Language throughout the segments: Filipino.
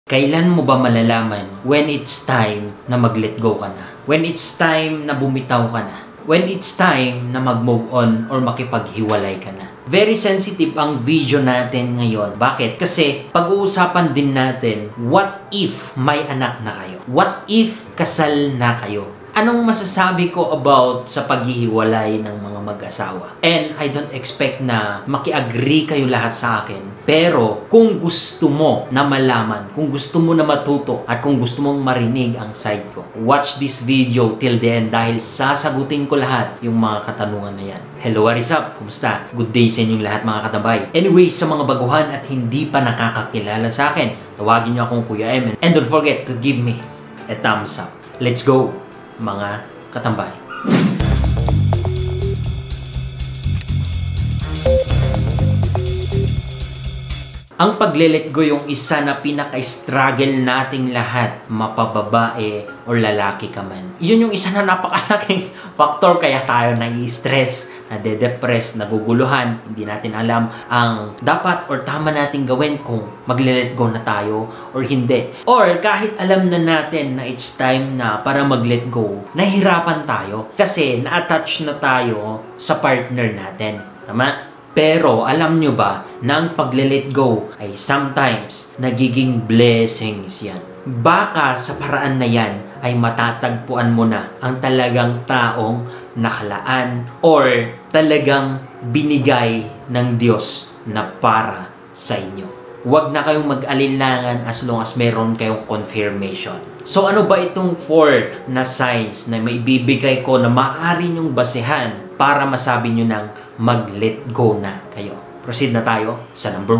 Kailan mo ba malalaman when it's time na mag-let go ka na? When it's time na bumitaw ka na? When it's time na mag-move on or makipaghiwalay ka na? Very sensitive ang video natin ngayon. Bakit? Kasi pag-uusapan din natin, what if may anak na kayo? What if kasal na kayo? Anong masasabi ko about sa paghihiwalay ng mga mag-asawa? And I don't expect na maki-agree kayo lahat sa akin. Pero kung gusto mo na malaman, kung gusto mo na matuto, at kung gusto mong marinig ang side ko, watch this video till the end dahil sasagutin ko lahat yung mga katanungan na yan. Hello, what is up? Kumusta? Good day sa inyong lahat mga katambay. Anyways, sa mga baguhan at hindi pa nakakakilala sa akin, tawagin niyo akong Kuya M. And don't forget to give me a thumbs up. Let's go! Mga katambay. Ang pagle-let go yung isa na pinaka-struggle nating lahat, mapababae o lalaki ka man. Yun yung isa na napakalaking factor kaya tayo nai-stress, nade-depress, naguguluhan, hindi natin alam ang dapat or tama nating gawin kung magle-let go na tayo or hindi. Or kahit alam na natin na it's time na para mag-let go, nahihirapan tayo kasi na-attach na tayo sa partner natin. Tama? Pero alam nyo ba na ang pagle-let go ay sometimes nagiging blessings yan. Baka sa paraan na yan ay matatagpuan mo na ang talagang taong nakalaan or talagang binigay ng Diyos na para sa inyo. Huwag na kayong mag-alinlangan as long as meron kayong confirmation. So ano ba itong 4 na signs na may bibigay ko na maaari nyong basehan para masabi nyo ng mag-let go na kayo? Proceed na tayo sa number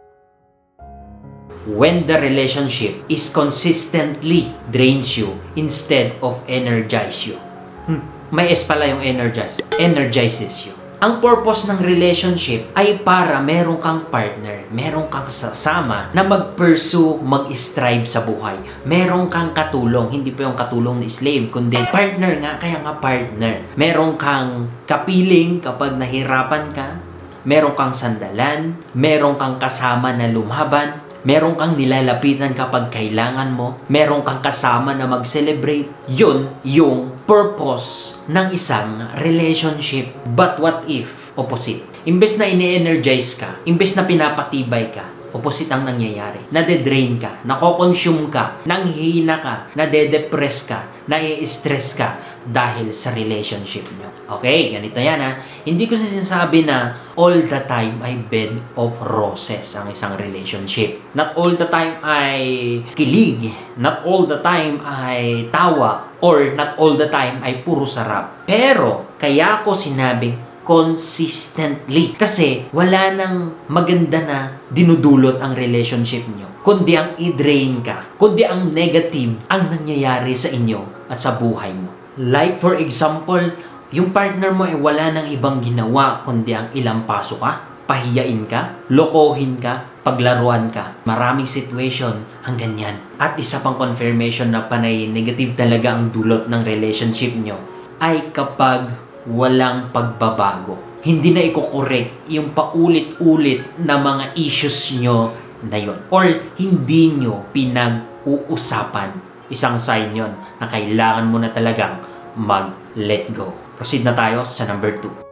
1. When the relationship is consistently drains you instead of energize you. May S pala yung energize. Energizes you. Ang purpose ng relationship ay para meron kang partner, meron kang kasama na mag-pursue, mag-strive sa buhay. Meron kang katulong, hindi pa yung katulong na slave, kundi partner nga, kaya nga partner. Meron kang kapiling kapag nahirapan ka, meron kang sandalan, meron kang kasama na lumaban, meron kang nilalapitan kapag kailangan mo, meron kang kasama na mag-celebrate. Yun yung purpose ng isang relationship. But what if opposite? Imbes na ini-energize ka, imbes na pinapatibay ka, opposite ang nangyayari. Nade-drain ka, nako-consume ka, nanghihina ka, nade-depress ka, nai-stress ka dahil sa relationship nyo. Okay, ganito yan ha. Hindi ko sinasabi na all the time ay bed of roses ang isang relationship. Not all the time ay kilig. Not all the time ay tawa. Or not all the time ay puro sarap. Pero, kaya ko sinabing consistently. Kasi wala nang maganda na dinudulot ang relationship nyo. Kundi ang i-drain ka. Kundi ang negative ang nangyayari sa inyo at sa buhay mo. Like for example, yung partner mo ay wala nang ibang ginawa kundi ang ilampaso ka, pahiyain ka, lokohin ka, paglaruan ka. Maraming situation ang ganyan. At isa pang confirmation na panay negative talaga ang dulot ng relationship nyo ay kapag walang pagbabago. Hindi na i-correct yung paulit-ulit na mga issues nyo na yun. Or hindi nyo pinag-uusapan. Isang sign yon na kailangan mo na talagang mag-let go. Proceed na tayo sa number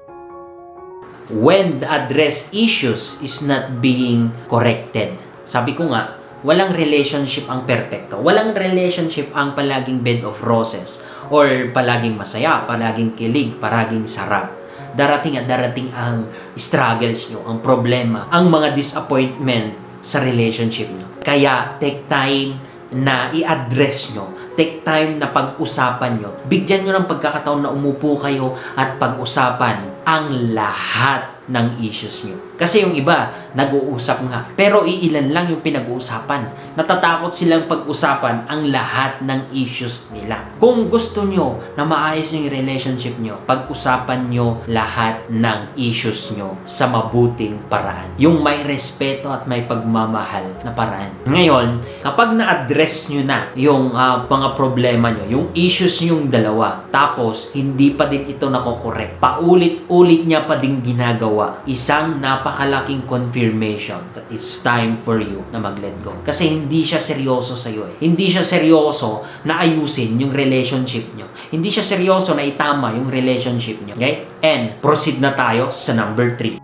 2. When the address issues is not being corrected. Sabi ko nga, walang relationship ang perfecto. Walang relationship ang palaging bed of roses or palaging masaya, palaging kilig, palaging sarap. Darating at darating ang struggles nyo, ang problema, ang mga disappointment sa relationship nyo. Kaya take time na i-address nyo. Take time na pag-usapan nyo. Bigyan nyo ng pagkakataon na umupo kayo at pag-usapan ang lahat ng issues nyo. Kasi yung iba, nag-uusap nga. Pero iilan lang yung pinag-uusapan. Natatakot silang pag-usapan ang lahat ng issues nila. Kung gusto nyo na maayos yung relationship nyo, pag-usapan nyo lahat ng issues nyo sa mabuting paraan. Yung may respeto at may pagmamahal na paraan. Ngayon, kapag na-address nyo na yung mga problema nyo, yung issues yung dalawa, tapos hindi pa din ito nakokorek, paulit-ulit niya pa din ginagawa, isang napakalaking confirmation that it's time for you na mag-let go. Kasi hindi siya seryoso sa'yo eh. Hindi siya seryoso na ayusin yung relationship nyo. Hindi siya seryoso na itama yung relationship nyo. Okay? And proceed na tayo sa number 3.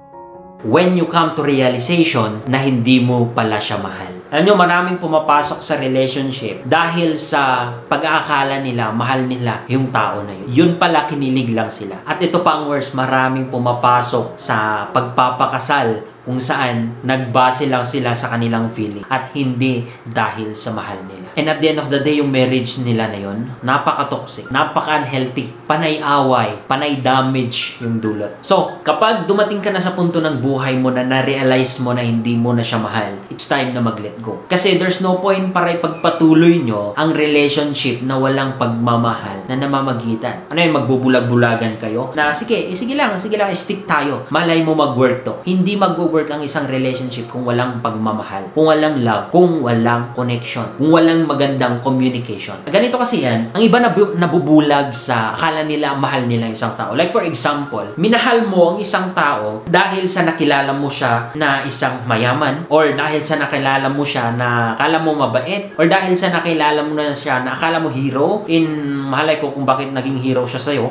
When you come to realization na hindi mo pala siya mahal. Alam nyo, maraming pumapasok sa relationship dahil sa pag-aakala nila, mahal nila yung tao na yun. Yun pala, kinilig lang sila. At ito pa ang worst, maraming pumapasok sa pagpapakasal kung saan nagbase lang sila sa kanilang feeling at hindi dahil sa mahal nila. And at the end of the day, yung marriage nila na yun, napaka-toxic, napaka-unhealthy, panay-away, panay-damage yung dulot. So, kapag dumating ka na sa punto ng buhay mo na na-realize mo na hindi mo na siya mahal, it's time na mag-let go. Kasi there's no point para ipagpatuloy nyo ang relationship na walang pagmamahal na namamagitan. Ano yung magbubulag-bulagan kayo? Na sige lang, stick tayo. Malay mo mag-work to. Hindi mag-work ang isang relationship kung walang pagmamahal, kung walang love, kung walang connection, kung walang magandang communication. Ganito kasi yan, ang iba nabubulag sa akala nila mahal nila yung isang tao. Like for example, minahal mo ang isang tao dahil sa nakilala mo siya na isang mayaman, or dahil sa nakilala mo siya na akala mo mabait, or dahil sa nakilala mo na siya na akala mo hero. Mahalay ko kung bakit naging hero siya sa'yo.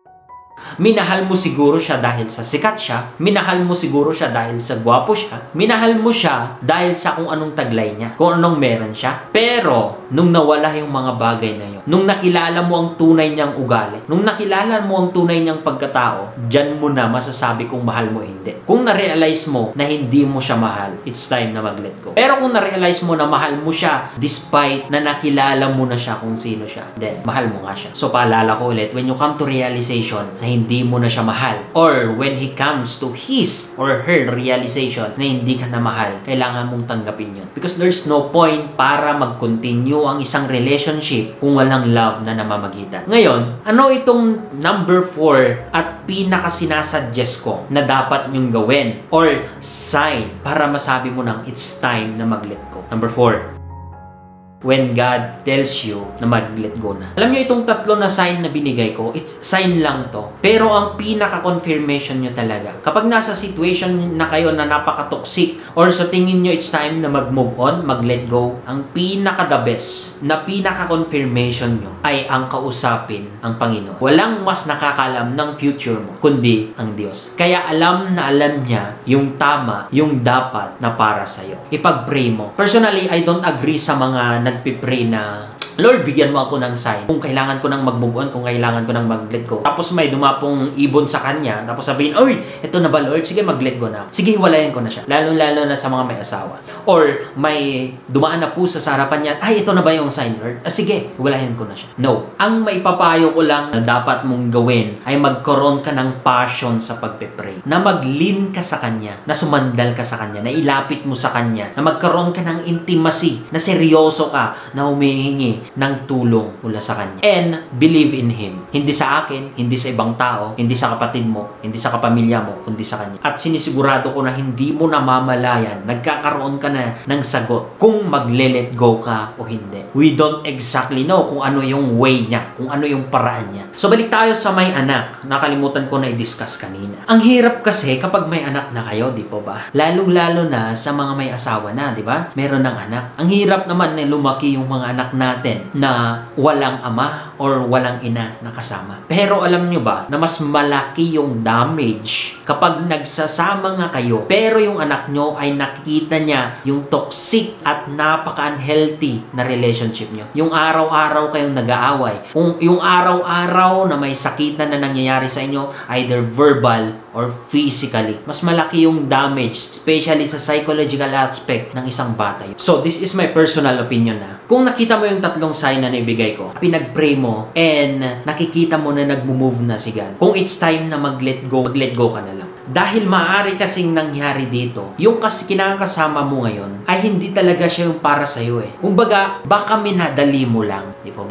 Minahal mo siguro siya dahil sa sikat siya. Minahal mo siguro siya dahil sa gwapo siya. Minahal mo siya dahil sa kung anong taglay niya, kung anong meron siya. Pero, nung nawala yung mga bagay na yun, nung nakilala mo ang tunay niyang ugali, nung nakilala mo ang tunay niyang pagkatao, dyan mo na masasabi kung mahal mo hindi. Kung na-realize mo na hindi mo siya mahal, it's time na mag-let go. Pero kung na-realize mo na mahal mo siya despite na nakilala mo na siya kung sino siya, then mahal mo nga siya. So paalala ko ulit, when you come to realization na hindi mo na siya mahal, or when he comes to his or her realization na hindi ka na mahal, kailangan mong tanggapin yun. Because there's no point para mag-continue ang isang relationship kung walang love na namamagitan. Ngayon, ano itong number 4 at pinaka-sinasuggest ko na dapat nyong gawin or sign para masabi mo nang it's time na mag-let go? Number 4. When God tells you na mag-let go na. Alam nyo, itong tatlo na sign na binigay ko, it's sign lang to. Pero ang pinaka-confirmation nyo talaga, kapag nasa situation na kayo na napaka-toxic, or sa tingin nyo it's time na mag-move on, mag-let go, ang pinaka-the best na pinaka-confirmation nyo ay ang kausapin ang Panginoon. Walang mas nakakalam ng future mo, kundi ang Diyos. Kaya alam na alam niya yung tama, yung dapat na para sa'yo. Ipag-pray mo. Personally, I don't agree sa mga nagpipray na, Lord, bigyan mo ako ng sign kung kailangan ko nang mag-move on, kung kailangan ko nang mag-let go. Tapos may dumapong ibon sa kanya, tapos sabihin, oy, ito na ba Lord? Sige, mag-let go na. Sige, hiwalayan ko na siya. Lalo-lalo na sa mga may asawa. Or may dumaan na pusa sa harapan niya, ay, ito na ba yung sign, Lord? Sige, hiwalayan ko na siya. No. Ang maipapayo ko lang na dapat mong gawin ay magkaroon ka ng passion sa pagpipray. Na mag-lean ka sa kanya, na sumandal ka sa kanya, na ilapit mo sa kanya, na magkaroon ka ng intimacy, na seryoso ka, na humihingi ng tulong mula sa kanya. And believe in Him. Hindi sa akin, hindi sa ibang tao, hindi sa kapatid mo, hindi sa kapamilya mo, kundi sa kanya. At sinisigurado ko na hindi mo namamalayan, nagkakaroon ka na ng sagot kung magle-let go ka o hindi. We don't exactly know kung ano yung way niya, kung ano yung paraan niya. So balik tayo sa may anak. Nakalimutan ko na i-discuss kanina. Ang hirap kasi kapag may anak na kayo, di po ba? Lalong-lalo na sa mga may asawa na, di ba? Meron ng anak. Ang hirap naman na lumaki yung mga anak natin na walang ama or walang ina na kasama. Pero alam nyo ba na mas malaki yung damage kapag nagsasama nga kayo pero yung anak nyo ay nakikita niya yung toxic at napaka-unhealthy na relationship nyo. Yung araw-araw kayong nag-aaway. Yung araw-araw na may sakitan na nangyayari sa inyo, either verbal or physically. Mas malaki yung damage, especially sa psychological aspect ng isang bata. So, this is my personal opinion na. Kung nakita mo yung tatlong sign na naibigay ko, pinag-pray mo, and nakikita mo na nag-move na si God, kung it's time na mag-let go ka na lang. Dahil maaari kasing nangyari dito, yung kinakasama mo ngayon, ay hindi talaga siya yung para sa'yo eh. Kumbaga, baka minadali mo lang, di po ba?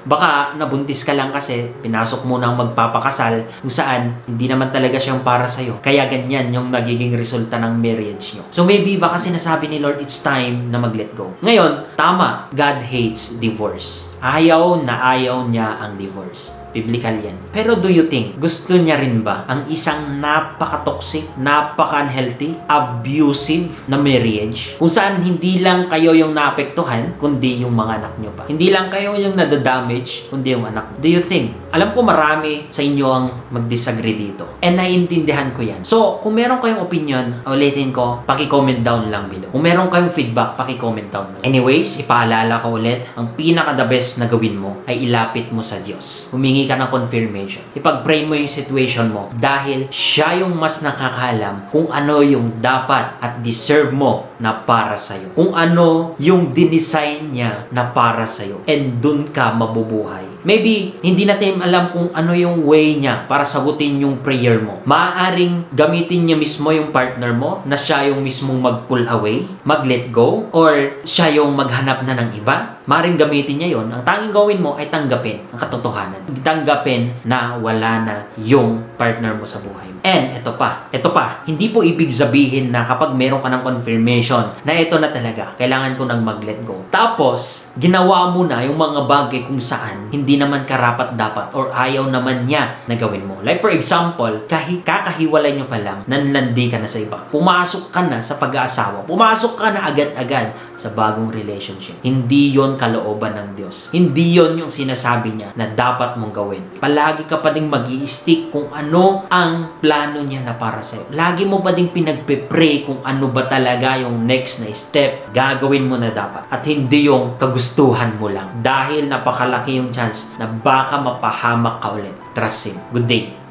Baka nabuntis ka lang kasi pinasok mo nang magpapakasal kung saan hindi naman talaga siyang para sa'yo. Kaya ganyan yung nagiging resulta ng marriage nyo. So maybe baka sinasabi ni Lord, it's time na mag-let go. Ngayon, tama, God hates divorce. Ayaw na ayaw niya ang divorce. Biblical yan. Pero do you think, gusto niya rin ba ang isang napaka-toxic, napaka-unhealthy, abusive na marriage? Kung saan hindi lang kayo yung naapektuhan, kundi yung mga anak nyo pa. Hindi lang kayo yung nadadamage, kundi yung anak. Do you think? Alam ko marami sa inyo ang mag-disagree dito. And naiintindihan ko yan. So, kung meron kayong opinion, ulitin ko, paki-comment down lang below. Kung meron kayong feedback, paki-comment down. Anyways, ipaalala ko ulit, ang pinaka-the best na gawin mo ay ilapit mo sa Diyos. Humingi ka ng confirmation. Ipag-pray mo yung situation mo dahil siya yung mas nakakaalam kung ano yung dapat at deserve mo na para sa'yo. Kung ano yung dinesign niya na para sa'yo. And dun ka mabubuhay. Maybe, hindi natin alam kung ano yung way niya para sagutin yung prayer mo. Maaaring gamitin niya mismo yung partner mo na siya yung mismong mag-pull away, mag-let go, or siya yung maghanap na ng iba. Maaaring gamitin niya yon. Ang tanging gawin mo ay tanggapin ang katotohanan. Tanggapin na wala na yung partner mo sa buhay mo. And ito pa, hindi po ibig sabihin na kapag meron ka ng confirmation na ito na talaga, kailangan ko nang mag-let go. Tapos, ginawa mo na yung mga bagay kung saan hindi naman karapat-dapat or ayaw naman niya na gawin mo. Like for example, kakahiwalay nyo pa lang, nanlandi ka na sa iba. Pumasok ka na sa pag-aasawa. Pumasok ka na agad-agad sa bagong relationship. Hindi yon kalooban ng Diyos. Hindi yon yung sinasabi niya na dapat mong gawin. Palagi ka pa ding mag-i-stick kung ano ang plano niya na para sa'yo. Lagi mo pa ding pinagpe-pray kung ano ba talaga yung next na step gagawin mo na dapat. At hindi yung kagustuhan mo lang. Dahil napakalaki yung chance na baka mapahamak ka ulit. Trust Him. Good day.